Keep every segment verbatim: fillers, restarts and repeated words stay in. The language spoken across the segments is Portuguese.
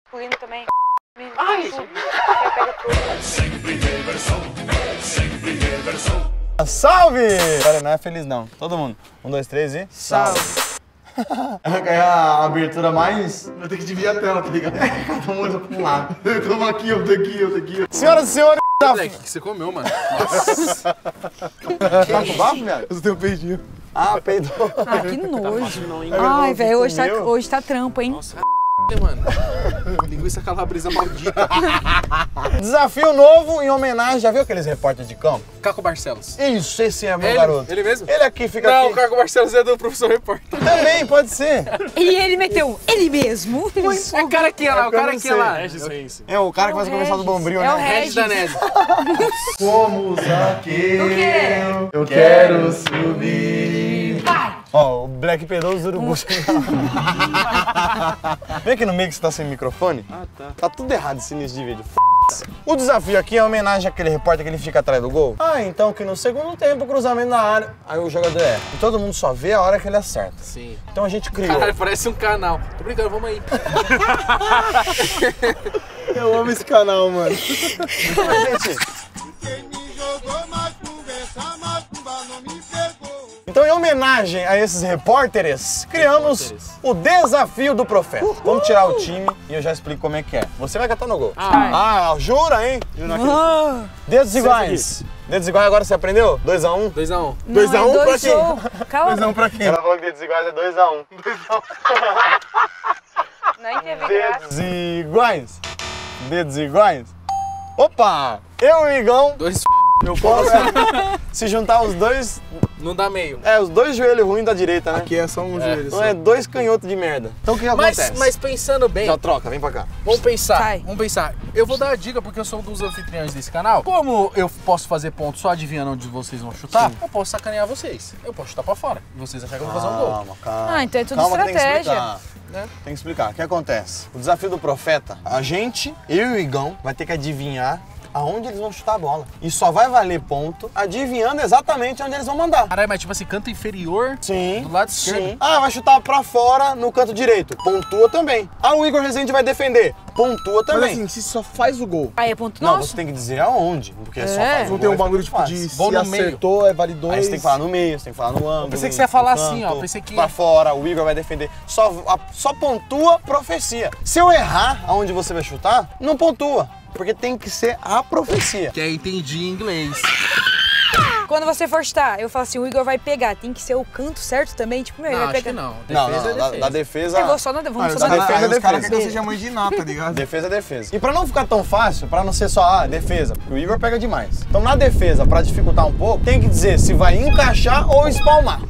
masculino também. Ai! Pega tudo. Sempre reversão, sempre reversão. Salve! Pera, não é feliz não. Todo mundo. Um, dois, três e... Salve! Essa é a abertura mais... Vai ter que dividir a tela, tá ligado? Todo mundo pra um lado. Eu tô aqui, eu tô aqui, eu tô aqui. Senhoras e senhores... Moleque, o que você comeu, mano? Nossa. Tá com bafo, viado? Eu só tenho um peidinho. Ah, peidou. Ah, que nojo. Ai, velho, hoje tá, hoje tá trampo, hein? Nossa, mano. Linguiça calabresa maldita. Desafio novo em homenagem, já viu aqueles repórteres de campo? Caco Barcelos. Isso, esse é meu Ele? garoto. Ele mesmo? Ele aqui, fica Não, aqui. o Caco Barcelos é do professor repórter. Também, pode ser. E ele meteu ele mesmo. É o cara aqui lá, o cara aqui lá. É o cara que faz o comercial do Bombril, É né? o Regis da Neve. Como Zaqueu, O quê? eu quero subir. Vai! Ó, o Black pedou os urubus. Vem aqui no meio que você tá sem microfone. Ah, tá. Tá tudo errado esse início de vídeo. O desafio aqui é homenagem àquele repórter que ele fica atrás do gol. Ah, então que no segundo tempo, cruzamento na área. Aí o jogador erra. E todo mundo só vê a hora que ele acerta. Sim. Então a gente criou. Caralho, parece um canal. Tô brincando, vamos aí. Eu amo esse canal, mano. Então a gente... Então, em homenagem a esses repórteres, criamos o Desafio do Profeta. Vamos tirar o time e eu já explico como é que é. Você vai catar no gol. Ah, ah jura, hein? Ah. Dedos iguais. Dedos iguais, agora você aprendeu? dois a um? dois a um. dois a um pra quem? Calma. dois a um pra quem? Ela falou que dedos iguais é dois a um. Não teve graça. Dedos iguais. Dedos iguais. Opa! Eu e o Igão, Dois eu posso se juntar os dois... não dá meio. É, os dois joelhos ruins da direita, né? Aqui é só um joelho. Então só. é dois canhotos de merda. Então o que Mas, acontece? mas pensando bem, Já troca, vem pra cá. vamos pensar, Sai. vamos pensar. Eu vou dar a dica porque eu sou um dos anfitriões desse canal. Como eu posso fazer ponto só adivinhando onde vocês vão chutar, Sim. eu posso sacanear vocês. Eu posso chutar pra fora. E vocês acharem que eu vou fazer um gol. Calma, calma. Ah, então é tudo Calma que tem que estratégia. explicar. Né? Tem que explicar. O que acontece? O desafio do profeta, a gente, eu e o Igão, vai ter que adivinhar aonde eles vão chutar a bola. E só vai valer ponto adivinhando exatamente onde eles vão mandar. Caralho, mas tipo assim, canto inferior Sim. do lado esquerdo. Sim. Ah, vai chutar pra fora no canto direito. Pontua também. Ah, o Igor Rezende vai defender. Pontua também. Mas assim, se só faz o gol, Aí é ponto Não, nosso? você tem que dizer aonde. Porque só É. faz o não gol, tem um aí bagulho fica tipo muito de fácil. Gol se no meio. acertou, é vale dois. Aí você tem que falar no meio, você tem que falar no ângulo. pensei que você ia falar no assim, ó, canto, pensei que- pra fora, o Igor vai defender. Só, a- só pontua profecia. Se eu errar aonde você vai chutar, não pontua. Porque tem que ser a profecia. Que aí entendi em inglês. Quando você for chutar, eu falo assim, o Igor vai pegar. Tem que ser o canto certo também? Tipo, meu, ele Não, vai acho pegar. que não. Não, Defesa não, é da, defesa. da defesa... Eu vou só na, vamos Ah, só os na caras defesa é os caras defesa. querem que eu seja mãe de nata, tá ligado? Defesa é defesa. E pra não ficar tão fácil, pra não ser só a defesa, porque o Igor pega demais. Então na defesa, pra dificultar um pouco, tem que dizer se vai encaixar ou espalmar.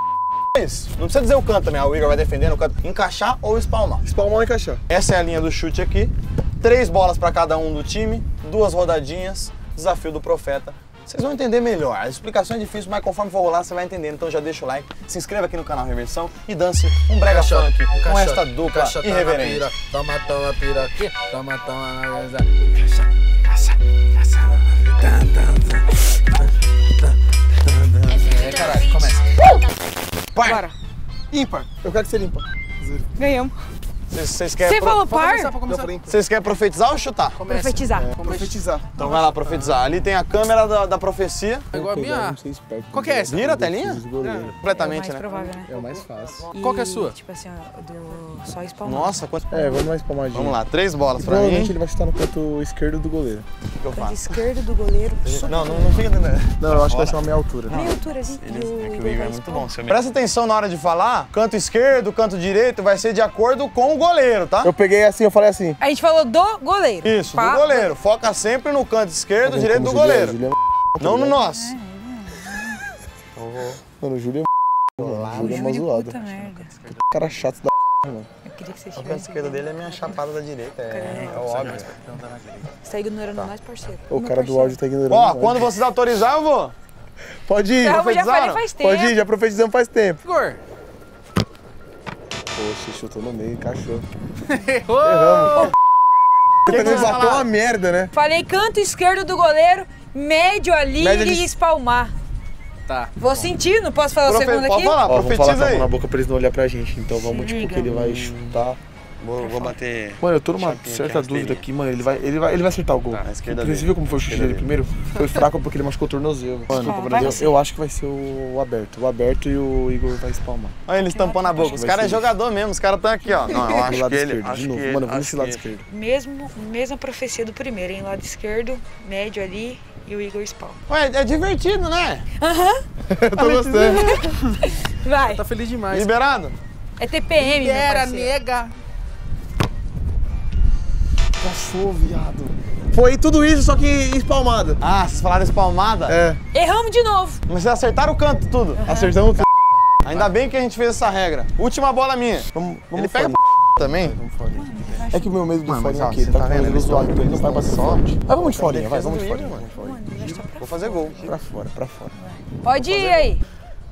É isso. Não precisa dizer o canto, né? O Igor vai defender no canto. Encaixar ou espalmar. Espalmar e encaixar. Essa é a linha do chute aqui. Três bolas pra cada um do time, duas rodadinhas, desafio do profeta. Vocês vão entender melhor. A explicação é difícil, mas conforme for rolar, você vai entendendo. Então já deixa o like, se inscreva aqui no canal Reversão e dance um brega funk com esta dupla irreverente. Pira, toma, toma, pira aqui. Toma, toma, na mesa. Caixa, caixa, caixa. Tan, tan, tan, tan, tan, tan. É, caralho, começa. Par! Bora. Ímpar. Eu quero que você limpa. Ganhamos. Vocês- Vocês querem, Você pro- falou Pode par? começar, pode Eu começar. falei ímpar. Vocês querem profetizar ou chutar? Começa. Profetizar. É, profetizar. Então vai lá profetizar. Ali tem a câmera da, da profecia. É igual a minha. Vamos ser esperto. Qual que é essa? Vira a telinha? Os goleiros. É o Completamente, mais né? provável, né? É o mais fácil. Qual que é a E, sua? Tipo assim, ó, do só espalmar. Nossa, quanto... É, vamos mais palmadinho. Vamos lá, três bolas pra Provavelmente mim. ele vai chutar no canto esquerdo do goleiro. O que eu Canto faço? esquerdo do goleiro. Não, não, não fica dentro. Não, eu acho que vai ser uma meia altura. Meia altura, assim. Ele, e o é que o Igor Igor vai é muito espalmar. bom. Seu Presta atenção na hora de falar. Canto esquerdo, canto direito vai ser de acordo com o goleiro, tá? Eu peguei assim, eu falei assim. A gente falou do goleiro. Isso, Pá. do goleiro. Foca sempre no canto esquerdo, direito do Como Júlio é, goleiro. Júlio é Não no nosso. Mano, o Júlio é mano. O Júlio é uma Júlio, zoada. puta merda. Cara chato da mano. Eu queria que você O canto estivesse. esquerdo dele é minha chapada da direita. É, é óbvio. Você tá ignorando nós, parceiro. O Meu cara do parceiro. áudio tá ignorando. Ó, nós. quando vocês autorizar, eu vou. Pode ir, Já, eu já falei profetizaram? faz tempo. pode ir, já profetizamos faz tempo. Igor. Poxa, chutou no meio, encaixou. Errou. Erramos. que Você vocês bateu falaram? uma merda, né? Falei canto esquerdo do goleiro, médio ali Médio e ali. espalmar. Tá. Vou sentir, não posso falar o Profe- segundo Pode aqui? falar, Ó, vamos falar com profetiza a aí. mão na boca pra eles não olharem pra gente. Então vamos, tipo, liga. que ele vai chutar Vou, vou bater. Mano, eu tô numa chapinha certa aqui, dúvida rasteirinha. aqui, mano. Ele vai, ele vai, ele vai acertar o gol. Tá, na esquerda Você dele. viu como foi o chute dele Esquerda primeiro? Foi fraco porque ele machucou o tornozelo. Mano, Ah, vai eu, você. eu acho que vai ser o aberto. O aberto e o Igor vai espalmar. Olha eles tampando a boca. Os vai caras é ser jogador mesmo, os caras estão aqui, ó. Não, eu Do acho lado que ele. esquerdo, Acho de novo. que ele, Mano, eu vou acho nesse lado que- esquerdo. Mesmo, mesma profecia do primeiro, hein? Lado esquerdo, médio ali e o Igor spawn. Ué, é divertido, né? Eu tô gostando. Vai. Tá feliz demais. Liberado? É T P M, meu Era, parceiro. nega. Passou, viado. Foi tudo isso, só que espalmada. Ah, vocês falaram espalmada? É, Erramos de novo. Mas vocês acertaram o canto tudo. acertamos tudo. Ainda bem que a gente fez essa regra. Última bola minha. Vamos, vamos Ele pega também? Vamos forinha. É que o meu medo do Mano, mas, forinha ó, aqui, ele você tá tá com vendo? ele Eles zoado, tão- ele não vai pra eles cima. tão Mas vamos de Só forinha, vai, defesa vamos de do forinha. Igor, Vamos de forinha. Mano, vai estar pra Vou fazer gol. Pra fora, pra fora. Pode ir aí.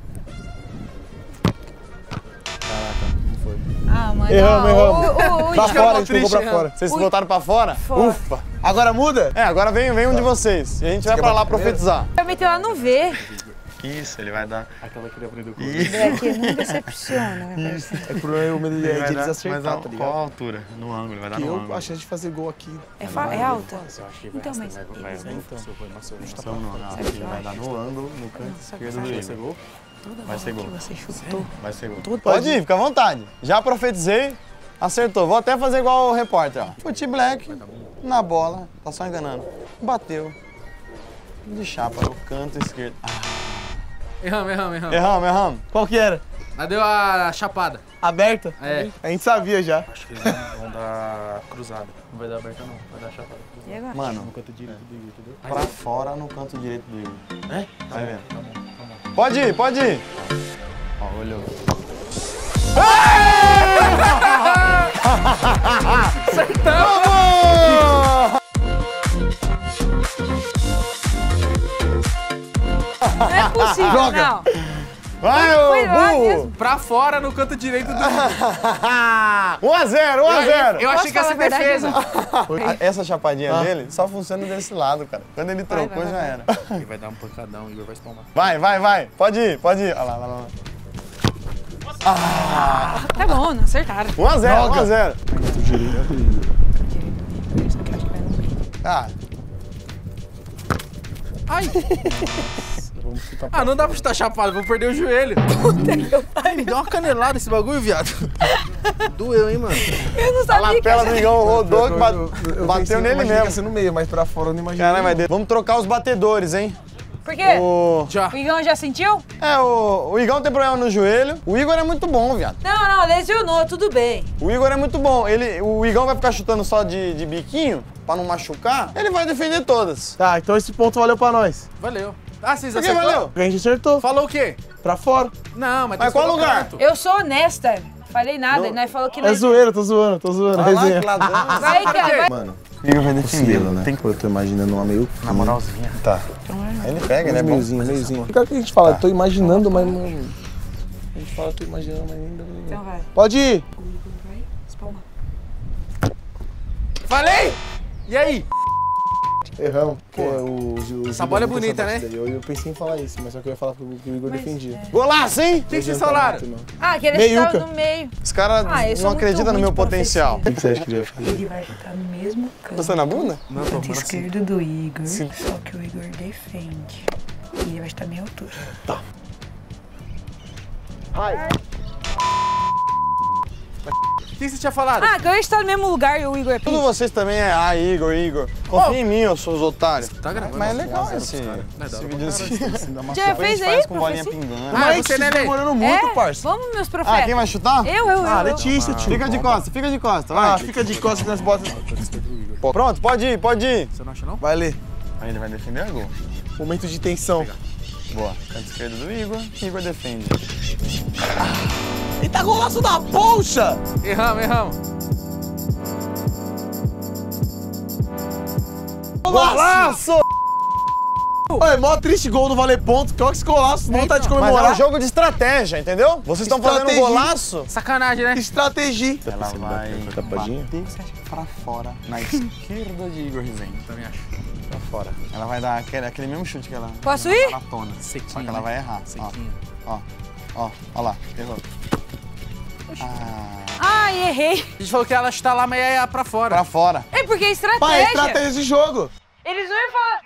Ah, mano. Erramos, ó, erramos. O, o, o, Pra o, fora, a gente jogou pra triste, fora. Vocês voltaram pra fora? Fora. Ufa. Agora muda? É, agora vem, vem um de vocês. E a gente vai pra lá profetizar. Vai meter lá no V. Isso, ele vai dar. Aquela queria aprender com Aqui não decepciona, meu parceiro. É pro o medo de, Ele vai de dar, eles mas acertar, a, tá qual a ligado? altura? No ângulo, ele vai dar Que no eu ângulo. a chance de fazer gol aqui. É, fa- é alta? Então, mas... Vai, Isso, vai, então. Não, não, não. Ele vai dar no ângulo, no canto esquerdo do Igor. Toda Vai ser bola gol. que você chutou. Vai ser gol. Tudo Pode ir, fica à vontade. Já profetizei, acertou. Vou até fazer igual o repórter, ó. Fute black, na bola, tá só enganando. Bateu. De chapa, no canto esquerdo. Ah, Erramos, erramos, erramos. erramos, erramos. Qual que era? Mas deu a chapada. Aberta? É. A gente sabia já. Acho que eles vão, vão dar cruzada. Não vai dar aberta não, vai dar chapada. E agora? Mano, No canto direito do Igor, entendeu? pra fora no canto direito do Igor. É? Vai vendo. Pode ir, pode ir. Ó, olhou. Acertamos! Não é possível, Joga. não. Vai, Foi ô lá burro! mesmo. Pra fora no canto direito do. um a zero, um a zero. Eu achei que ia Posso ser falar a verdade, defesa. Essa chapadinha dele só funciona desse lado, cara. Quando ele Vai, trocou, vai, já vai. era. Ele vai dar um pancadão, o Igor vai espalmar. Vai, vai, vai. Pode ir, pode ir. Olha lá, olha lá. Tá bom, não acertaram. um a zero, um a zero. Só que eu acho que vai no meio. Ah, Ai. Ah, não dá pra chutar chapado, vou perder o joelho. Me deu uma canelada esse bagulho, viado. Doeu, hein, mano? Eu não a sabia que lapela do Igão rodou, que Eu- bate- eu- eu bateu pensei- eu nele imaginei que ia mesmo. ser no meio, mas pra fora eu não imaginei. Caralho, vai dentro. Vamos trocar os batedores, hein? Por quê? O... Já. O Igão já sentiu? É, o... o Igão tem problema no joelho. O Igor é muito bom, viado. Não, não, lesionou, tudo bem. O Igor é muito bom. Ele... O Igão vai ficar chutando só de, de biquinho, pra não machucar. Ele vai defender todas. Tá, então esse ponto valeu pra nós. Valeu. Ah, vocês Por que acertaram? valeu? A gente acertou. Falou o quê? Pra fora. Não, mas... Mas tem qual que lugar? colocar canto. Eu sou honesta. Falei nada, nós falou que É nós... zoeira, tô zoando, tô zoando. Olha lá, Resenha. que ladrão. Vai, cara, vai. Mano, O Igor vai defender, né? Tem Eu tô imaginando uma meio... Na moralzinha. Tá. Aí ele pega, ele é bom. Meiozinho, meiozinho. O que a gente fala? Tô imaginando, mas não... A gente fala, tô imaginando, mas ainda... Então vai. Pode ir. O Igor vai espalmar. Falei! E aí? Erramos. Pô, o, o, essa bola é bonita, né? Eu, eu pensei em falar isso, mas só que eu ia falar que o que o Igor Mas, defendia. é. Golaço, hein? O que que vocês falaram? Ah, que ele Meiuca. estava no meio. Os caras Ah, eu sou não muito acreditam no ruim meu de potencial. O que que você acha que ele ia fazer? Ele vai estar no mesmo canto. Você na bunda? Não, tô Canto esquerdo do Igor, Sim. só que o Igor defende. E ele vai estar à minha altura. O que você tinha falado? Ah, que eu ia estar no mesmo lugar e o Igor é Tudo pinto. vocês também é, ah, Igor, Igor. Confia em mim, eu sou os otários. Tá gravando? Mas é legal esse, Não, esse dá pra videozinho. Já Depois a fez gente aí, faz com bolinha profecia? pingando. Ah, Mas você, né, Lê? demorando muito, É? parça. Vamos, meus Ah, profetas. quem vai chutar? Eu, eu, eu. Ah, eu. Letícia, tio. Fica de costas, fica de costas, vai. Ah, fica de costas que nós bota. Pronto, pode ir, pode ir. Você não acha, não? Vai ler. Aí ele vai defender o gol. Momento de tensão. Boa. Canto esquerdo do Igor, Igor defende. Eita, golaço da bolsa! Erramos, erramos. Golaço! Olha, mó triste gol do Valer Ponto. Que olha esse golaço, vontade de Mas comemorar. era um jogo de estratégia, entendeu? Vocês estão fazendo um Estratégia. golaço. Sacanagem, né? Estratégia. Ela vai tapadinha? bater pra fora, na esquerda de Igor Rezende. Também acho. Pra fora. Ela vai dar aquele, aquele mesmo chute que ela... Posso na ir? maratona. Sequinho, Só que ela né? vai errar. Ó, Sequinho. ó, ó, ó lá, errou. Ah, Ai, errei. A gente falou que ela está lá, mas é pra fora. Pra fora. É porque é estratégia. Pai, é estratégia de jogo. Eles não iam falar...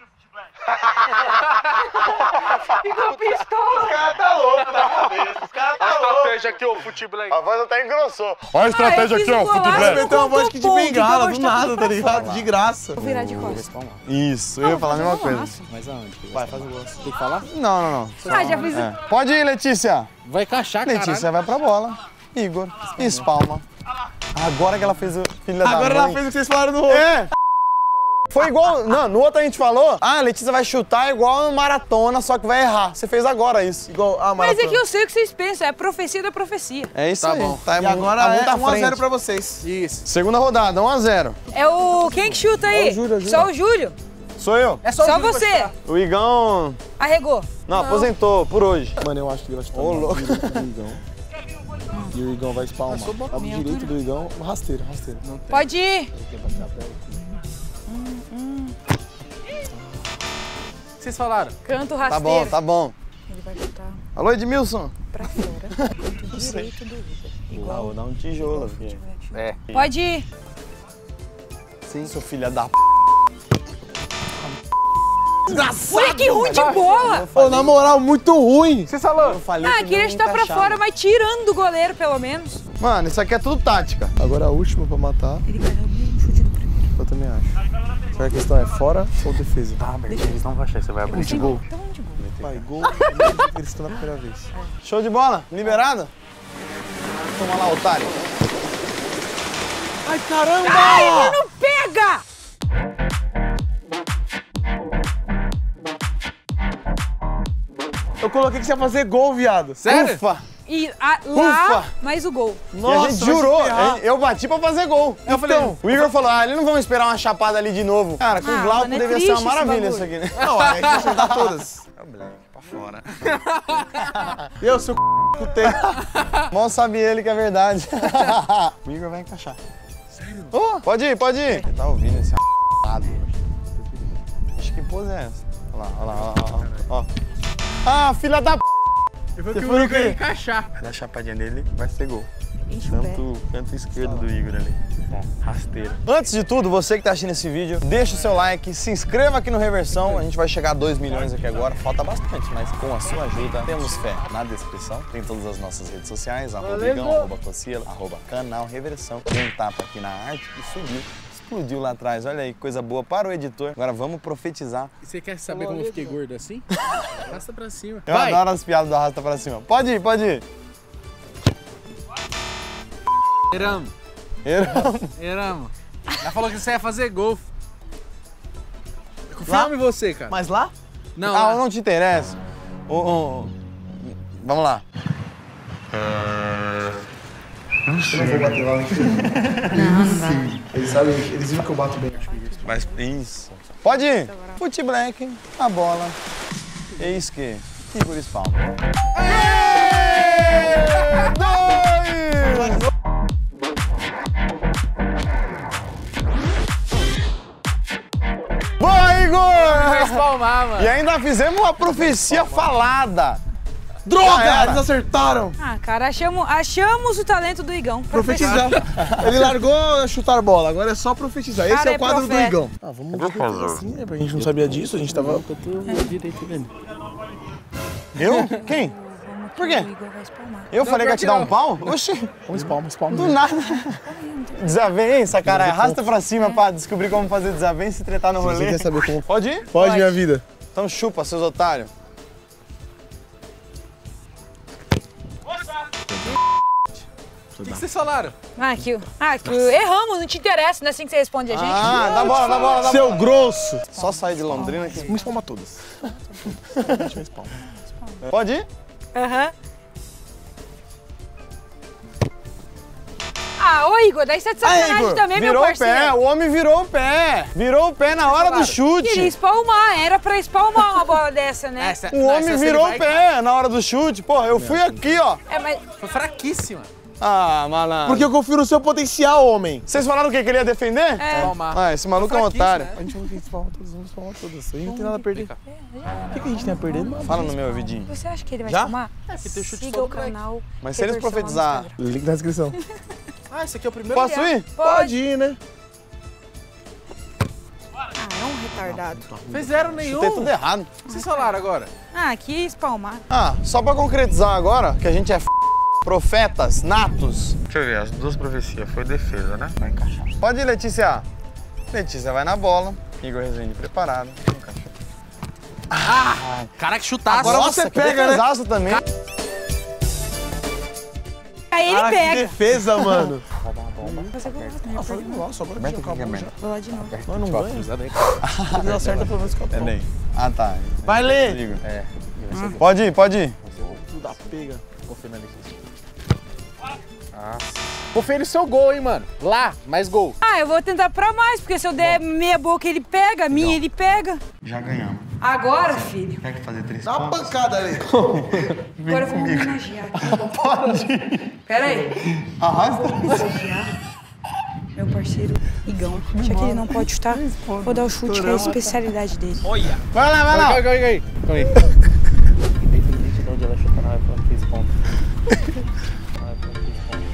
Ficou pistola. Os caras tá louco da cabeça. Os caras tá louco. Estratégia aqui, ó, futebol. A voz até engrossou. Olha a estratégia Ah, eu aqui, ó, fiz um futebol. golaço. Meteu uma voz aqui de Ponto, bengala, então do mostra nada, tudo tá pra ligado? fora. De graça. Vou virar de costas. Isso, eu ia falar a mesma coisa. Mas aonde? Vai, faz o gol. Tem que falar? Não, não, não. Ah, já fiz... É. Pode ir, Letícia. Vai encaixar, cara. Letícia vai pra bola. Igor, espalma. Agora que ela fez o filho da Agora mãe. ela fez o que vocês falaram no outro. É. Foi igual... Não, no outro a gente falou, ah, a Letícia vai chutar igual uma maratona, só que vai errar. Você fez agora isso. Igual a Mas é maratona. que eu sei o que vocês pensam, é a profecia da profecia. É isso Tá aí. bom. Tá, E agora tá muito é à um a zero frente. pra vocês. Isso. Segunda rodada, um a zero. É o... Quem que chuta aí? É o Júlio, é o Júlio. Só o Júlio. Sou eu. É Só o Júlio você. pra chutar. O Igão... Arregou. Não, aposentou por hoje. Mano, eu acho que ele vai chutar Ô, no louco. direito do Igão. E o Igão vai espalmar. Lado direito do Igão, rasteiro, rasteiro. Não Pode ir. O que vocês falaram? Canto Tá rasteiro. bom, tá bom. Ele vai chutar Alô, Edmilson. pra fora. Canto direito do Igor. Ah, vou dar um tijolo aqui. É. Pode ir. Sim, seu filho da p... Olha que ruim de bola. Ô, na moral, muito ruim. Vocês falaram? Eu falei Ah, que queria não chutar pra encaixava. fora, mas tirando do goleiro, pelo menos. Mano, isso aqui é tudo tática. Agora a última pra matar. Ele vai dar o mesmo chute do primeiro. Eu também acho. Será que a questão é fora ou defesa? Tá aberto, eles não vão achar que você vai abrir. Sem gol. Então vamos de gol. Pai, gol. é mesmo que eles estão na primeira vez. Show de bola, liberado? Toma lá, otário. Ai, caramba! Ai, mano, pega! Eu coloquei que você ia fazer gol, viado. Sério? Ufa! E a, lá, Ufa. mais o gol. E a gente jurou, eu bati pra fazer gol. Eu falei, Então, o Igor falou, ah, eles não vão esperar uma chapada ali de novo. Cara, com Ah, o Glauco mano, é devia ser triste uma maravilha esse isso aqui, né? Não, aí a gente vai acertar todas. É o Black, pra fora. Eu, seu c... tem. Mal sabe ele que é verdade. O Igor vai encaixar. Sério? Oh, pode ir, pode ir. Você tá ouvindo esse a***ado? Acho que pose é essa. Olha lá, olha lá, olha lá, ó. ó. Ah, filha da p... Eu vou Você que foi o o quê? Igor ia encaixar. Da chapadinha dele vai ser gol. Enche o pé. Canto, canto esquerdo do Igor ali. Rasteiro. Antes de tudo, você que tá assistindo esse vídeo, deixa o seu like, se inscreva aqui no Reversão. A gente vai chegar a dois milhões aqui agora. Falta bastante, mas com a sua ajuda, temos fé. Na descrição tem todas as nossas redes sociais, arroba Igão, arroba Cocielo, arroba canal Reversão. Tem um tapa aqui na arte e subiu. Explodiu lá atrás, olha aí, coisa boa para o editor. Agora vamos profetizar. E você quer saber como eu fiquei gordo assim? Arrasta pra cima. Eu Vai. adoro as piadas do arrasta pra cima. Pode ir, pode ir. Eramos. Eramos. Eramos. Ela falou que você ia fazer gol. Eu confio em você, cara. Mas lá? Não, Ah, lá. não te interessa. Ô, ô, ô. Vamos lá. Eu não vou bater lá naquele. Não, não vai. Eles sabem, eles viram que eu bato bem. Mas isso. Pode ir. Fute Black, a bola. Eis que. Igor Spawn. Dois! Boa, Vai Igor! espalmar, mano. E ainda fizemos uma profecia falada. Já Droga! era. Eles acertaram! Ah, cara, achamos, achamos o talento do Igão. Profetizar. Ele largou chutar bola, agora é só profetizar. Esse Cara, é o é quadro do profeta. Igão. Ah, vamos ver assim, né? Porque a gente não sabia disso, a gente tava... direito dele. Eu? Quem? Por quê? O Igor vai espalmar. Eu falei que ia te dar um pau? Oxi, Vamos spalma, spalma. do nada. Desavença, cara. Arrasta pra cima pra descobrir como fazer desavença e tretar no Você rolê. quer saber como... Pode ir? Pode, minha vida. Então chupa, seus otários. O que, que vocês falaram? Ah, que, ah, que erramos, não te interessa, não é assim que você responde a gente. Ah, dá bola, dá bola, dá Seu bola. grosso! Só sair de Londrina aqui. Vamos spalmar todas. A gente vai spalmar. Pode ir? Aham. Ah, ô Igor, daí você é de sacanagem Aí, Igor, também, meu virou o parceiro. pé, o homem virou o pé. Virou o pé na hora do Queria chute. espalmar, era pra espalmar uma bola dessa, né? Essa- O não, homem essa virou ele o vai- pé na hora do chute. Porra, eu fui aqui, ó. É, mas Foi fraquíssima. Ah, malandro. Porque eu confio no seu potencial, homem. Vocês falaram o quê? Que ele ia defender? É. Espalmar. Ah, esse maluco é um Fraquíssimo, otário. né? A gente vai spalmar todas, vamos spalmar todas. A gente não tem nada a perder. O que, que a gente tem a perder? Nada. Fala no meu ouvidinho. você acha que ele vai Já? espalmar? É, porque tem o chute Siga todo o canal. Mas se eles Reversão lá no profetizar... Instagram. Link na descrição. Ah, esse aqui é o primeiro. Posso ir? Pode. ir, né? Ah, é um retardado. Fizeram nenhum. Tem tudo errado. O que vocês falaram agora? Ah, aqui espalmar. Ah, só pra concretizar agora, que a gente é f... profetas natos. Deixa eu ver, as duas profecias. Foi defesa, né? Vai encaixar. Pode ir, Letícia. Letícia vai na bola. Igor Rezende preparado. Encaixou. Ah! Cara, que chutaço. Agora Nossa, você que pega, defesaço né? também. Aí ele Ah, que pega. defesa, mano. Você gosta, né? Ah, foi nossa, agora que acabou já. Vou lá de novo. Nós não ganha. Cruzado aí. Eles acertam pelo menos que eu tô. Entendeu? Ah, tá. Vai, Lê. Igor. É. Pode ir, pode ir. Tudo da pega. Confia na Letícia. Confia no seu gol, hein, mano. Lá, mais gol. Ah, eu vou tentar pra mais, porque se eu der meia boca ele pega, a minha ele pega. Já ganhamos. Agora, filho. Quer que fazer três Dá uma pontos? pancada, Lê. Agora eu vou me homenagear aqui. Pode. Pera aí. Arrasta. Homenagear meu parceiro Igão. Já que ele não pode chutar, vou dar o chute, que é a especialidade dele. Olha. Vai lá, vai lá. Calma aí, calma aí. Calma aí. Independente de onde ela chuta, não vai pra três pontos. Não vai pra três pontos.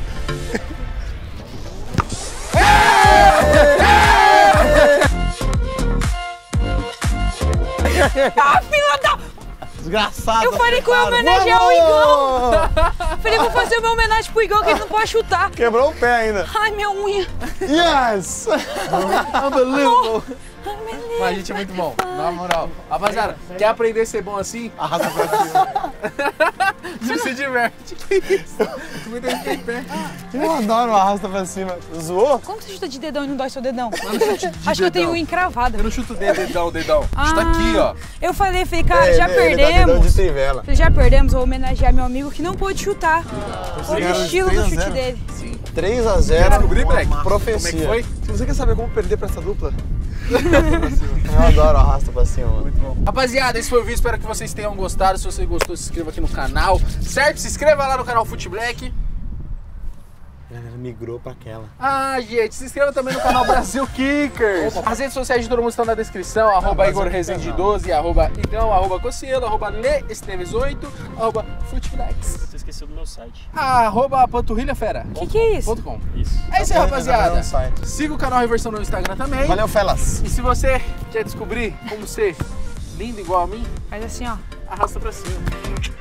Ah, filha da... Desgraçado. Eu falei que eu ia homenagear o Igão. Falei, vou fazer uma homenagem pro Igão, que ele não pode chutar. Quebrou o pé ainda. Ai, minha unha. Yes! Unbelievable. Mas a gente é muito bom, na moral. Rapaziada, quer aprender a ser bom assim? Arrasta pra cima. Não se diverte. Que isso? Muita gente tem pé. Eu adoro o arrasta pra cima. Zoou? Como você chuta de dedão e não dói seu dedão? Acho que eu tenho unha encravada. Eu não chuto o dedo, dedão, dedão. Chuta Ah, aqui, ó. Eu falei, falei, cara, já Ele- ele dá dedão de perdemos. trivela. Falei, já perdemos, vou homenagear meu amigo que não pôde chutar. Olha o estilo do chute dele. três a zero. Descobri, moleque? Como é que Profecia. foi? Se você quer saber como perder pra essa dupla, Eu adoro o arrasta pra cima. Mano. Rapaziada, esse foi o vídeo, espero que vocês tenham gostado. Se você gostou, se inscreva aqui no canal, certo? Se inscreva lá no canal Fute Black. a galera migrou pra aquela. Ah, gente, se inscreva também no canal Brasil Kickers. As redes sociais de todo mundo estão na descrição, arroba Igor Rezende doze, arroba Igão, arroba Cocielo, arroba Leesteves oito, arroba Futeflex, Você esqueceu do meu site. arroba Panturrilha Fera. O que, que é isso? Ponto com. Isso. É isso aí, rapaziada. no site. Siga o canal Reversão no Instagram também. Valeu, felas. E se você quer descobrir como ser lindo igual a mim, Faz assim, ó. arrasta pra cima.